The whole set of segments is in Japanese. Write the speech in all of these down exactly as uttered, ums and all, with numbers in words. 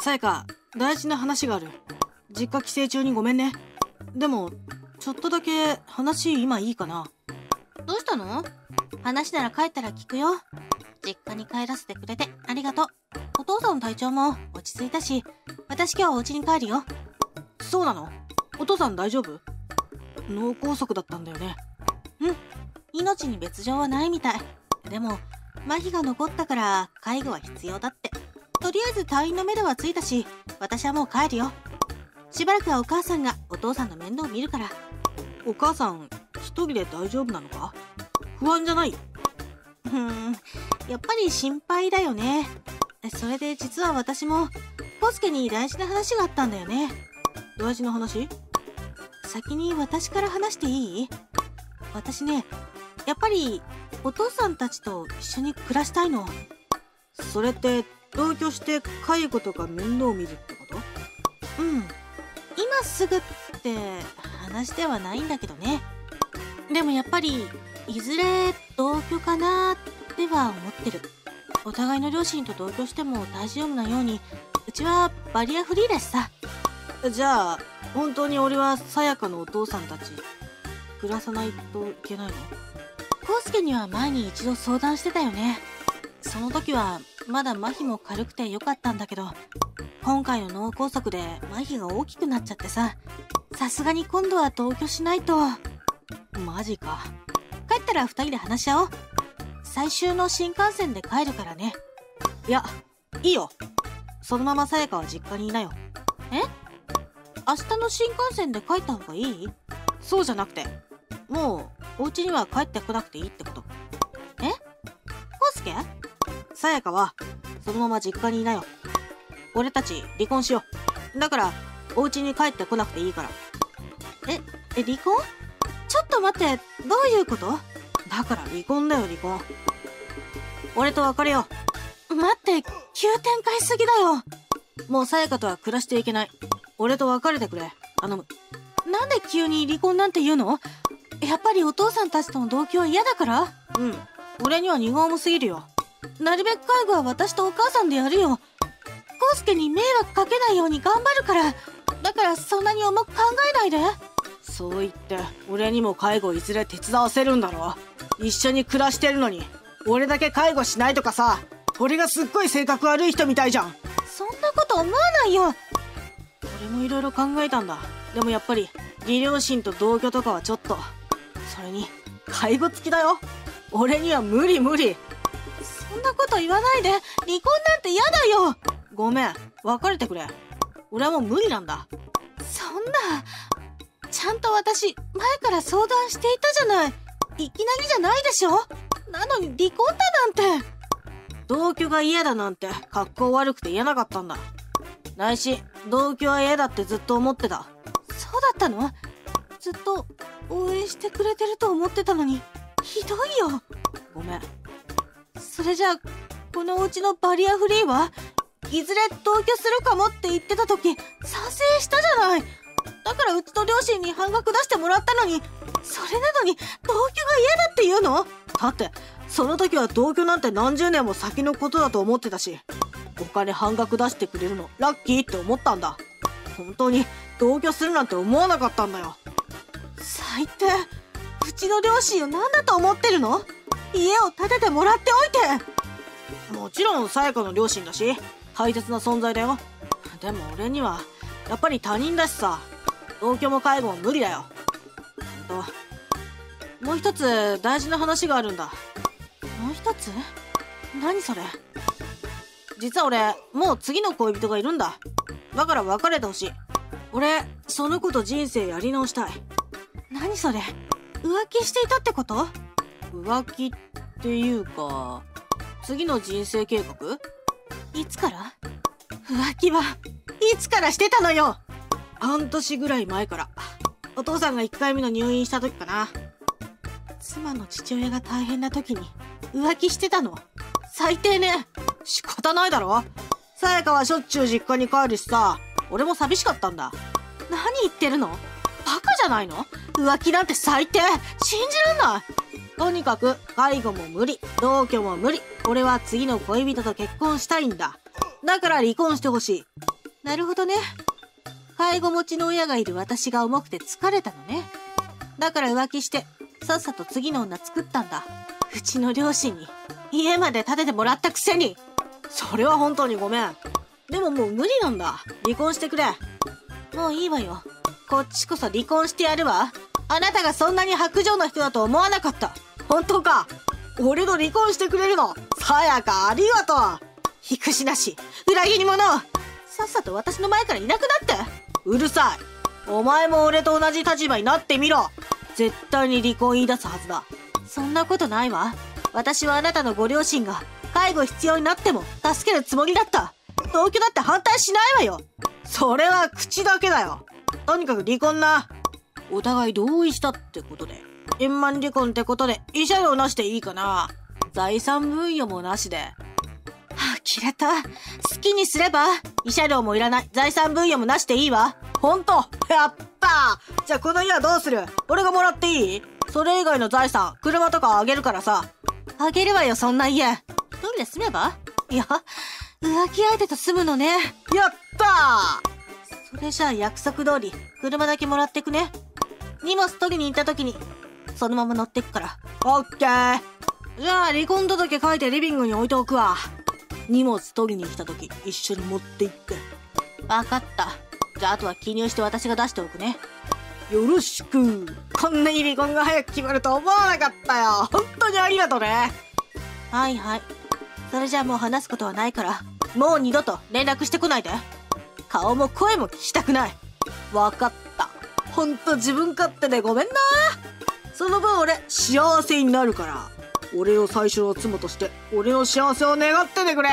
さやか、大事な話がある。実家帰省中にごめんね。でもちょっとだけ話今いいかな？ どうしたの？話なら帰ったら聞くよ。実家に帰らせてくれてありがとう。お父さんの体調も落ち着いたし、私今日はお家に帰るよ。 そうなの？お父さん大丈夫？脳梗塞だったんだよね。 うん、命に別状はないみたい。でも麻痺が残ったから介護は必要だって。とりあえず退院の目処はついたし、私はもう帰るよ。しばらくはお母さんがお父さんの面倒を見るから。 お母さん一人で大丈夫なのか？不安じゃない？ うーん、やっぱり心配だよね。それで実は私もコスケに大事な話があったんだよね。 大事な話？ 先に私から話していい？私ね、やっぱりお父さんたちと一緒に暮らしたいの。 それって同居して介護とか面倒を見るってこと？うん、今すぐって話ではないんだけどね。でもやっぱりいずれ同居かなっては思ってる。お互いの両親と同居しても大丈夫なように、うちはバリアフリーだしさ。 じゃあ本当に俺はさやかのお父さんたち暮らさないといけないの？ コウスケには前に一度相談してたよね。その時はまだ麻痺も軽くてよかったんだけど、今回の脳梗塞で麻痺が大きくなっちゃってさ、さすがに今度は同居しないと。 マジか。 帰ったらふたりで話し合おう。最終の新幹線で帰るからね。 いや、いいよ。そのままさやかは実家にいなよ。 え？明日の新幹線で帰った方がいい？ そうじゃなくて、もうお家には帰ってこなくていいってこと。 え？コウスケ？ さやかはそのまま実家にいなよ。俺たち離婚しよう。だからお家に帰ってこなくていいから。 え、え、離婚？ちょっと待って、どういうこと？ だから離婚だよ、離婚。俺と別れよう。待って、急展開すぎだよ。 もうさやかとは暮らしていけない。俺と別れてくれ、頼む。 なんで急に離婚なんて言うの？やっぱりお父さんたちとの同居は嫌だから？ うん、俺には荷が重すぎるよ。 なるべく介護は私とお母さんでやるよ。コウスケに迷惑かけないように頑張るから。だからそんなに重く考えないで。 そう言って俺にも介護いずれ手伝わせるんだろ？一緒に暮らしてるのに俺だけ介護しないとかさ、俺がすっごい性格悪い人みたいじゃん。 そんなこと思わないよ。 俺もいろいろ考えたんだ。でもやっぱり義両親と同居とかはちょっと。それに介護付きだよ。俺には無理無理。 そんなこと言わないで。離婚なんて嫌だよ。 ごめん、別れてくれ。俺はもう無理なんだ。 そんな、ちゃんと私前から相談していたじゃない。いきなりじゃないでしょ。なのに離婚だなんて。 同居が嫌だなんて格好悪くて言えなかったんだ。ないし同居は嫌だってずっと思ってた。 そうだったの？ずっと応援してくれてると思ってたのに。ひどいよ。 ごめん。 それじゃあこのお家のバリアフリーはいずれ同居するかもって言ってた時賛成したじゃない。だからうちの両親に半額出してもらったのに、それなのに同居が嫌だって言うの？ だってその時は同居なんて何十年も先のことだと思ってたし、お金半額出してくれるのラッキーって思ったんだ。本当に同居するなんて思わなかったんだよ。 最低。うちの両親を何だと思ってるの？家を建ててもらっておいて。もちろんさやかの両親だし大切な存在だよ。でも俺にはやっぱり他人だしさ、同居も介護も無理だよ。ともう一つ大事な話があるんだ。 もう一つ？何それ？ 実は俺もう次の恋人がいるんだ。だから別れてほしい。俺その子と人生やり直したい。 何それ？浮気していたってこと？ 浮気っていうか次の人生計画？ いつから？浮気はいつからしてたのよ？ 半年ぐらい前から。お父さんがいっかいめの入院した時かな。 妻の父親が大変な時に浮気してたの？最低ね。 仕方ないだろ。さやかはしょっちゅう実家に帰るしさ、俺も寂しかったんだ。 何言ってるの？バカじゃないの？浮気なんて最低。信じらんない。 とにかく介護も無理、同居も無理。俺は次の恋人と結婚したいんだ。だから離婚してほしい。 なるほどね。介護持ちの親がいる私が重くて疲れたのね。だから浮気してさっさと次の女作ったんだ。うちの両親に家まで建ててもらったくせに。 それは本当にごめん。でももう無理なんだ。離婚してくれ。 もういいわよ。こっちこそ離婚してやるわ。あなたがそんなに薄情な人だと思わなかった。 本当か。俺と離婚してくれるの？さやか、ありがとう。 憎しなし、裏切り者。さっさと私の前からいなくなって。 うるさい。お前も俺と同じ立場になってみろ。絶対に離婚言い出すはずだ。 そんなことないわ。私はあなたのご両親が介護必要になっても助けるつもりだった。同居だって反対しないわよ。 それは口だけだよ。とにかく離婚な。お互い同意したってことで。円満離婚ってことで慰謝料なしでいいかな。財産分与もなしで。はあ、切れた。好きにすれば。慰謝料もいらない。財産分与もなしでいいわ。 ほんと？やったー。じゃあこの家はどうする？俺がもらっていい？それ以外の財産、車とかあげるからさ。 あげるわよ、そんな家。一人で住めば？いや、浮気相手と住むのね。やったー。それじゃあ約束通り、車だけもらってくね。荷物取りに行った時に、そのまま乗ってくから。 オッケー。じゃあ離婚届書いてリビングに置いておくわ。荷物取りに来た時、一緒に持って行って。 わかった。じゃああとは記入して私が出しておくね。 よろしく。こんなに離婚が早く決まると思わなかったよ。本当にありがとね。 はいはい。それじゃあもう話すことはないから、もう二度と連絡してこないで。顔も声も聞きたくない。 わかった。ほんと自分勝手でごめんな。その分俺幸せになるから。俺を最初の妻として俺の幸せを願っててくれ。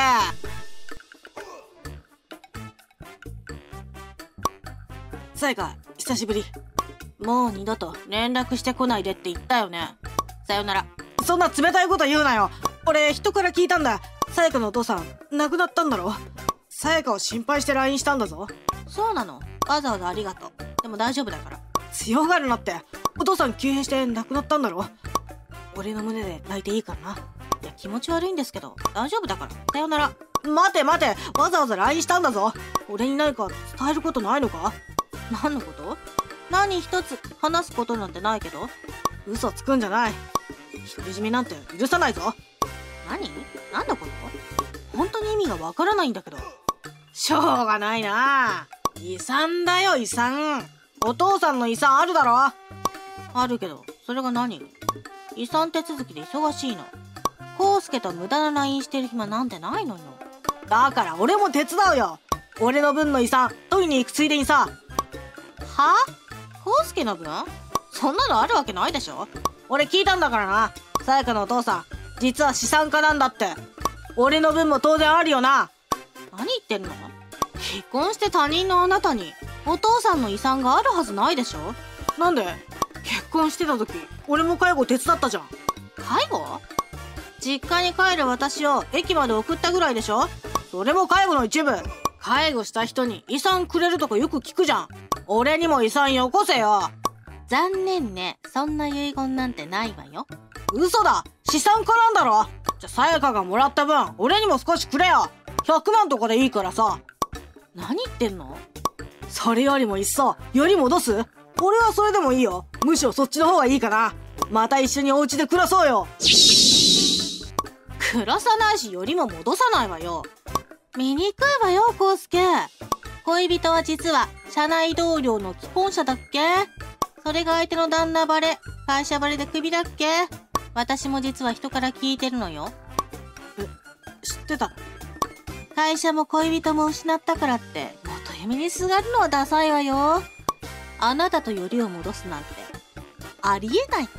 さやか、久しぶり。 もう二度と連絡してこないでって言ったよね。さよなら。 そんな冷たいこと言うなよ。俺人から聞いたんだ。さやかのお父さん亡くなったんだろ。さやかを心配して ライン したんだぞ。 そうなの？わざわざありがとう。でも大丈夫だから。 強がるなって。お父さん急変して亡くなったんだろ。俺の胸で泣いていいからな。 いや気持ち悪いんですけど大丈夫だから。さよなら。 待て待て、わざわざ ライン したんだぞ。俺に何か伝えることないのか？ 何のこと？何一つ話すことなんてないけど。 嘘つくんじゃない。独り占めなんて許さないぞ。 何？何のこと？本当に意味がわからないんだけど。 しょうがないな。遺産だよ、遺産。お父さんの遺産あるだろ。 あるけどそれが何？遺産手続きで忙しいの。コウスケと無駄な ライン してる暇なんてないのよ。 だから俺も手伝うよ。俺の分の遺産取りに行くついでにさ。 は？コウスケの分？そんなのあるわけないでしょ。 俺聞いたんだからな。さやかのお父さん実は資産家なんだって。俺の分も当然あるよな。 何言ってんの？結婚して他人のあなたにお父さんの遺産があるはずないでしょ。 なんで？結婚してた時俺も介護手伝ったじゃん。 介護？実家に帰る私を駅まで送ったぐらいでしょ。 それも介護の一部。介護した人に遺産くれるとかよく聞くじゃん。俺にも遺産よこせよ。 残念ね。そんな遺言なんてないわよ。 嘘だ。資産家なんだろ。じゃさやかがもらった分俺にも少しくれよ。ひゃくまんとかでいいからさ。 何言ってんの？ それよりもいっそより戻す？俺はそれでもいいよ。むしろそっちの方がいいかな。また一緒にお家で暮らそうよ。 暮らさないしよりも戻さないわよ。醜いわよ、コウスケ。恋人は実は社内同僚の既婚者だっけ？それが相手の旦那バレ、会社バレでクビだっけ？私も実は人から聞いてるのよ。 え、知ってたの？ 会社も恋人も失ったからって元嫁にすがるのはダサいわよ。あなたとよりを戻すなんてありえないから。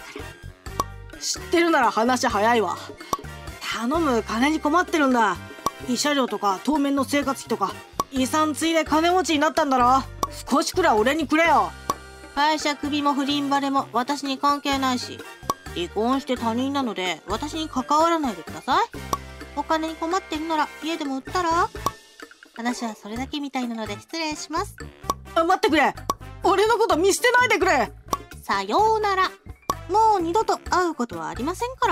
知ってるなら話早いわ。頼む、金に困ってるんだ。慰謝料とか当面の生活費とか遺産ついで金持ちになったんだろ。少しくらい俺にくれよ。 会社クビも不倫バレも私に関係ないし、離婚して他人なので私に関わらないでください。お金に困ってるなら家でも売ったら？話はそれだけみたいなので失礼します。 あ、待ってくれ。俺のこと見捨てないでくれ。 さようなら。もう二度と会うことはありませんから。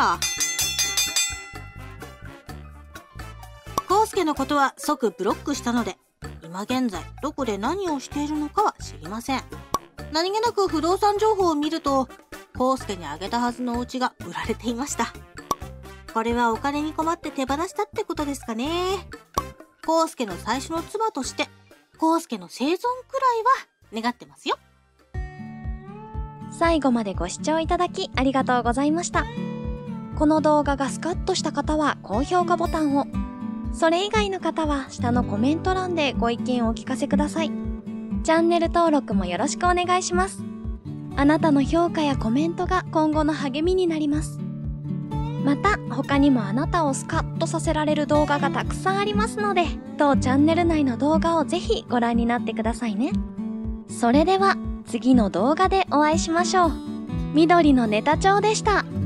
コウスケのことは即ブロックしたので、 今現在どこで何をしているのかは知りません。何気なく不動産情報を見ると、コウスケにあげたはずのお家が売られていました。これはお金に困って手放したってことですかね。コウスケの最初の妻として、コウスケの生存くらいは願ってますよ。 最後までご視聴いただきありがとうございました。この動画がスカッとした方は高評価ボタンを、それ以外の方は下のコメント欄でご意見をお聞かせください。チャンネル登録もよろしくお願いします。あなたの評価やコメントが今後の励みになります。また他にもあなたをスカッとさせられる動画がたくさんありますので、当チャンネル内の動画をぜひご覧になってくださいね。それでは次の動画でお会いしましょう。緑のネタ帳でした。